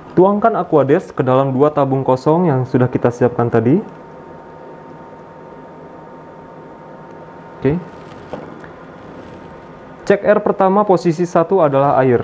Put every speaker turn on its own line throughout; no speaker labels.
Tuangkan Aquades ke dalam 2 tabung kosong yang sudah kita siapkan tadi. Oke. Cek air pertama posisi 1 adalah air.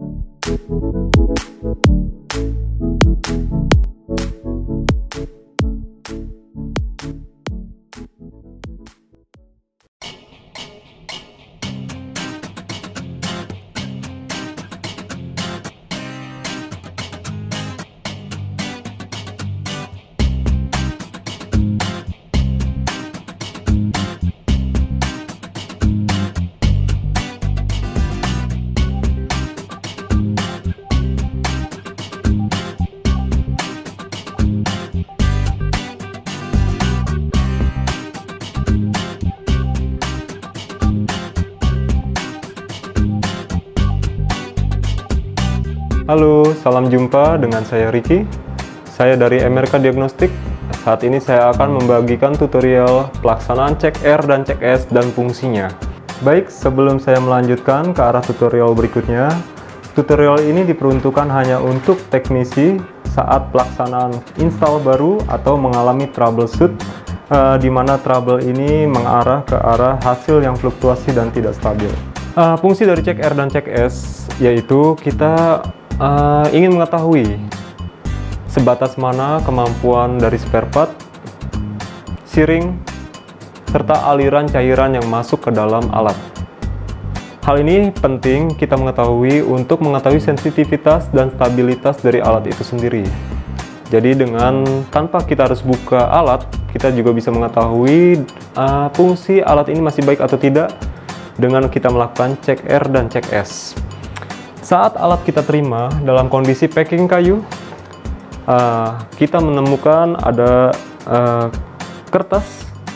Halo, salam jumpa dengan saya Ricky. Saya dari MRK Diagnostik. Saat ini saya akan membagikan tutorial pelaksanaan cek R dan cek S dan fungsinya. Baik, sebelum saya melanjutkan ke arah tutorial berikutnya, tutorial ini diperuntukkan hanya untuk teknisi saat pelaksanaan install baru atau mengalami troubleshoot, di mana trouble ini mengarah ke arah hasil yang fluktuasi dan tidak stabil. Fungsi dari cek R dan cek S yaitu kita ingin mengetahui sebatas mana kemampuan dari spare part, searing, serta aliran cairan yang masuk ke dalam alat. Hal ini penting kita mengetahui untuk mengetahui sensitivitas dan stabilitas dari alat itu sendiri. Jadi tanpa kita harus buka alat, kita juga bisa mengetahui fungsi alat ini masih baik atau tidak dengan kita melakukan cek R dan cek S. Saat alat kita terima dalam kondisi packing kayu, kita menemukan ada kertas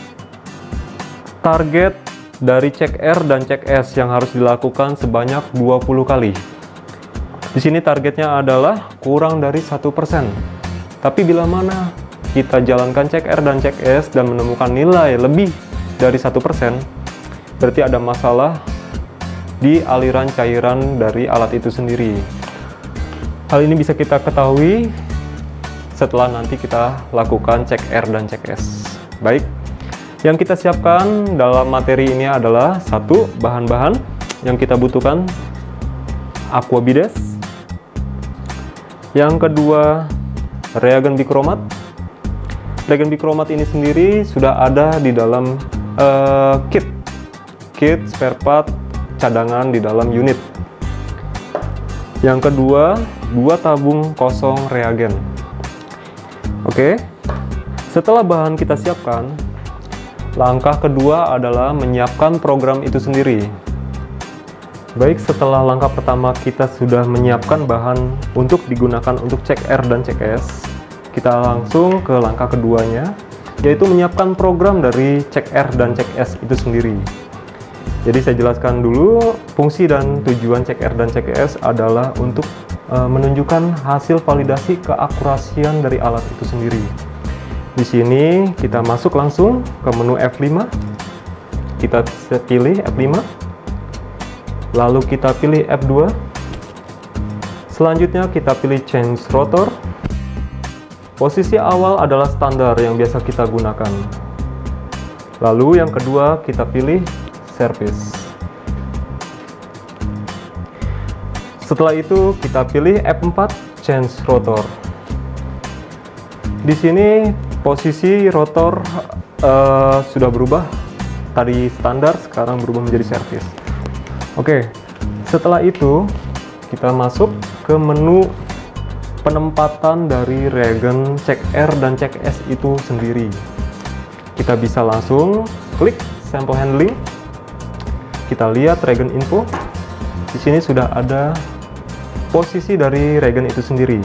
target dari cek R dan cek S yang harus dilakukan sebanyak 20 kali. Di sini targetnya adalah kurang dari 1%. Tapi bila mana kita jalankan cek R dan cek S dan menemukan nilai lebih dari 1%, berarti ada masalah di aliran cairan dari alat itu sendiri. Hal ini bisa kita ketahui setelah nanti kita lakukan cek R dan cek S. Baik, yang kita siapkan dalam materi ini adalah satu, bahan-bahan yang kita butuhkan, Aquabides. Yang kedua, reagen bikromat. Reagen bikromat ini sendiri sudah ada di dalam kit spare part cadangan di dalam unit. Yang kedua, 2 tabung kosong reagen. Oke, setelah bahan kita siapkan, langkah kedua adalah menyiapkan program itu sendiri. Baik, setelah langkah pertama kita sudah menyiapkan bahan untuk digunakan untuk cek R dan cek S, kita langsung ke langkah keduanya, yaitu menyiapkan program dari cek R dan cek S itu sendiri. Jadi saya jelaskan dulu, fungsi dan tujuan cek R dan cek S adalah untuk menunjukkan hasil validasi keakurasian dari alat itu sendiri. Di sini kita masuk langsung ke menu F5. Kita pilih F5. Lalu kita pilih F2. Selanjutnya kita pilih change rotor. Posisi awal adalah standar yang biasa kita gunakan. Lalu yang kedua kita pilih service. Setelah itu kita pilih F4 change rotor. Di sini posisi rotor sudah berubah, tadi standar sekarang berubah menjadi service. Oke, setelah itu kita masuk ke menu penempatan dari reagen cek R dan cek S itu sendiri. Kita bisa langsung klik sample handling. Kita lihat reagen info. Di sini sudah ada posisi dari reagen itu sendiri.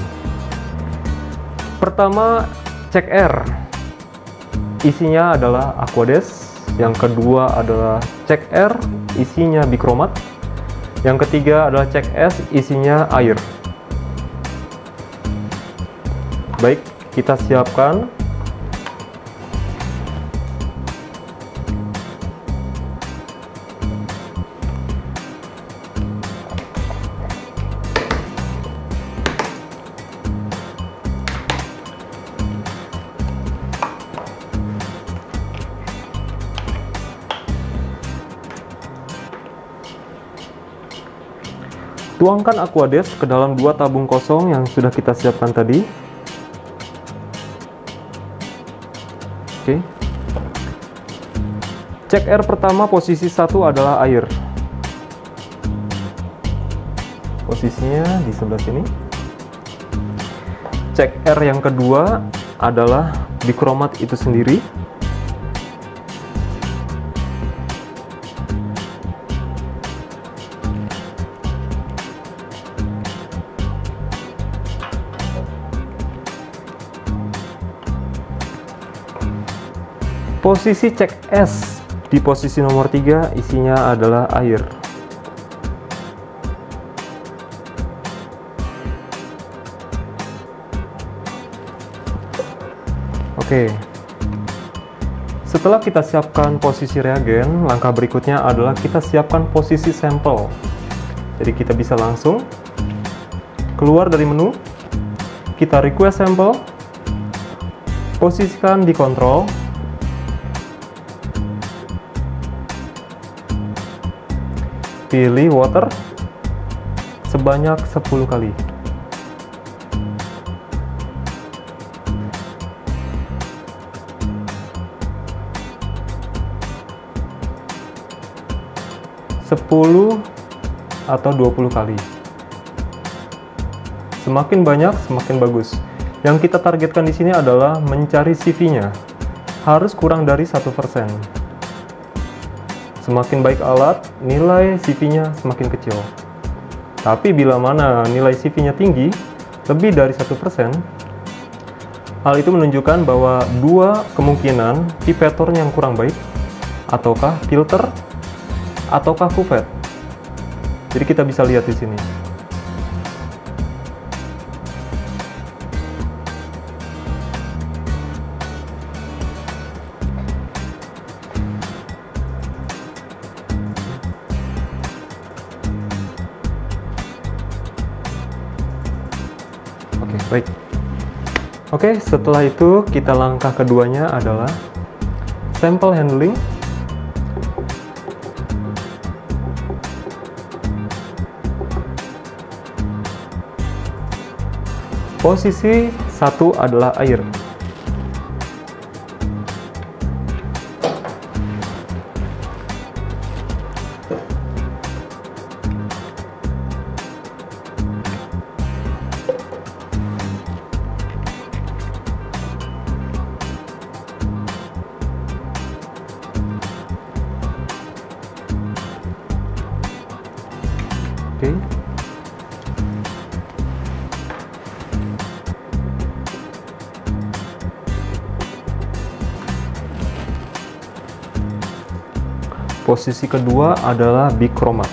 Pertama, cek R. Isinya adalah Aquades. Yang kedua adalah cek R, isinya bikromat. Yang ketiga adalah cek S, isinya air. Baik, kita siapkan. Tuangkan Aquades ke dalam 2 tabung kosong yang sudah kita siapkan tadi. Oke. Cek air pertama posisi 1 adalah air. Posisinya di sebelah sini. Cek air yang kedua adalah dikromat itu sendiri. Posisi cek S di posisi nomor 3 isinya adalah air. Oke. Setelah kita siapkan posisi reagen, langkah berikutnya adalah kita siapkan posisi sampel. Jadi kita bisa langsung keluar dari menu, kita request sampel, posisikan di kontrol. Pilih water sebanyak 10 kali. Atau 20 kali. Semakin banyak, semakin bagus. Yang kita targetkan di sini adalah mencari CV-nya. Harus kurang dari 1%. Semakin baik alat, nilai CV-nya semakin kecil. Tapi bila mana nilai CV-nya tinggi, lebih dari 1%, hal itu menunjukkan bahwa 2 kemungkinan pipetornya yang kurang baik, ataukah filter, ataukah kuvet. Jadi kita bisa lihat di sini. Oke, baik. Oke, setelah itu kita langkah keduanya adalah sample handling. Posisi 1 adalah air. Oke. Posisi kedua adalah bikromat.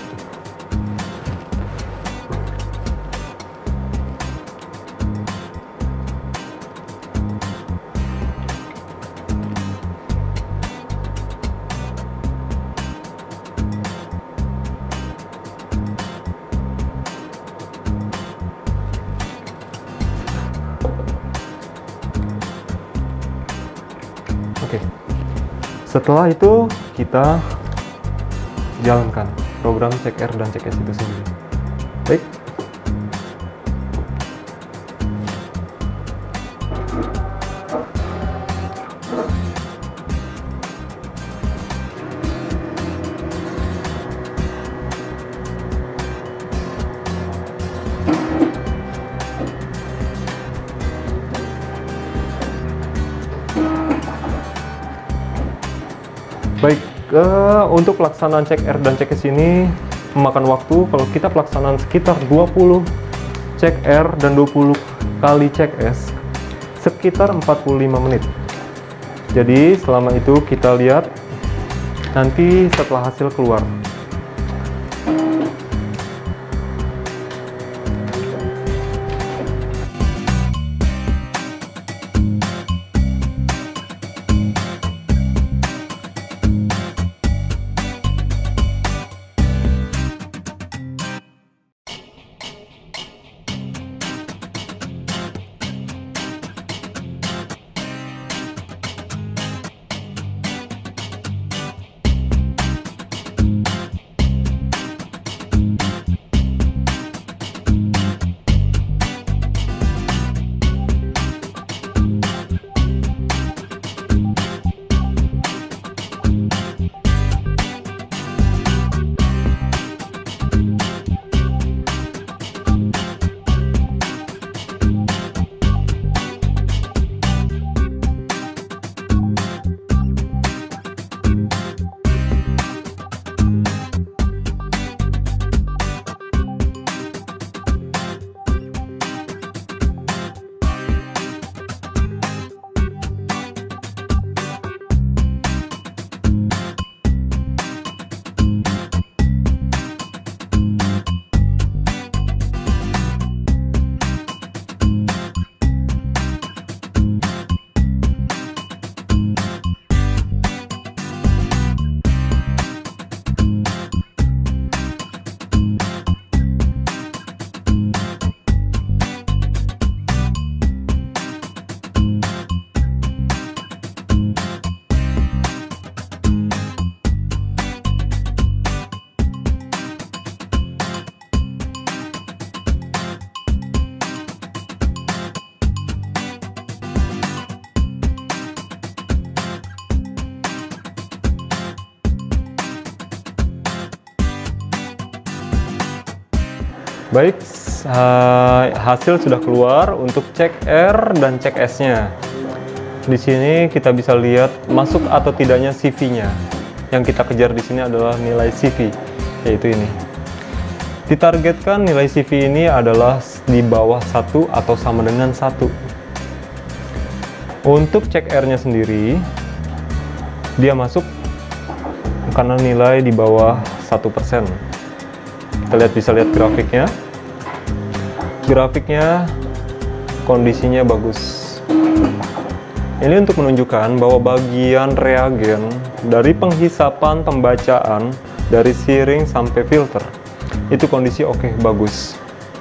Oke. Setelah itu kita jalankan program cek R dan cek S itu sendiri. Baik. Baik. Untuk pelaksanaan cek R dan cek S ini memakan waktu. Kalau kita pelaksanaan sekitar 20 cek R dan 20 kali cek S sekitar 45 menit. Jadi selama itu kita lihat nanti setelah hasil keluar. Baik, hasil sudah keluar untuk cek R dan cek S-nya. Di sini kita bisa lihat masuk atau tidaknya CV-nya. Yang kita kejar di sini adalah nilai CV, yaitu ini. Ditargetkan nilai CV ini adalah di bawah 1 atau sama dengan 1. Untuk cek R-nya sendiri, dia masuk karena nilai di bawah 1%. Kita bisa lihat grafiknya. Grafiknya kondisinya bagus. Ini untuk menunjukkan bahwa bagian reagen dari penghisapan pembacaan dari siring sampai filter itu kondisi oke, bagus.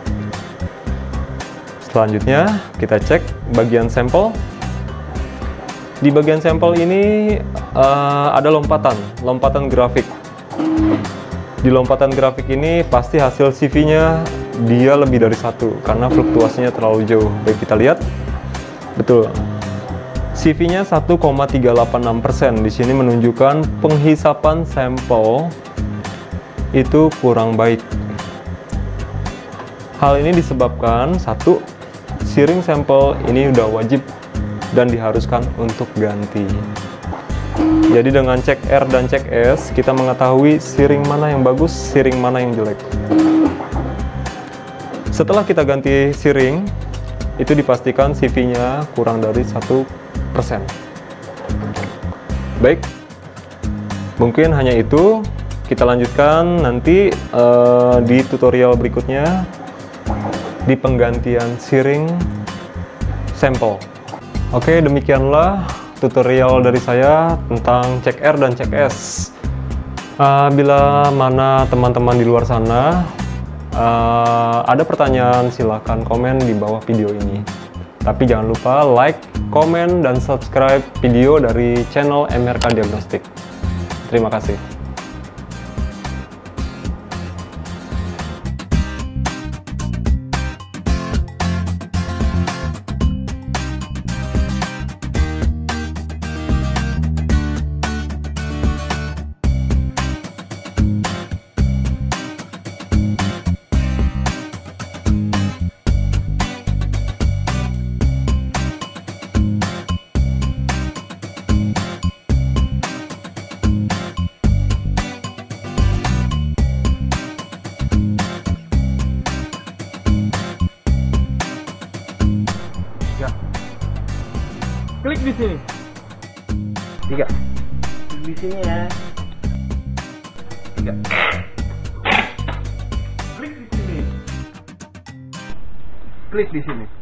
Selanjutnya kita cek bagian sampel. Di bagian sampel ini ada lompatan grafik. Di lompatan grafik ini pasti hasil CV-nya dia lebih dari 1 karena fluktuasinya terlalu jauh. Baik, kita lihat. Betul. CV-nya 1,386%. Di sini menunjukkan penghisapan sampel itu kurang baik. Hal ini disebabkan satu, siring sampel ini udah wajib dan diharuskan untuk ganti. Jadi dengan cek R dan cek S, kita mengetahui siring mana yang bagus, siring mana yang jelek. Setelah kita ganti siring, itu dipastikan CV-nya kurang dari 1%. Baik, mungkin hanya itu. Kita lanjutkan nanti di tutorial berikutnya di penggantian siring sampel. Oke, demikianlah tutorial dari saya tentang cek R dan cek S. Bila mana teman-teman di luar sana ada pertanyaan, silahkan komen di bawah video ini. Tapi jangan lupa like, komen, dan subscribe video dari channel MRK Diagnostik. Terima kasih.
Klik di sini. 3. Klik di sini ya. 3. Klik di sini. Klik di sini.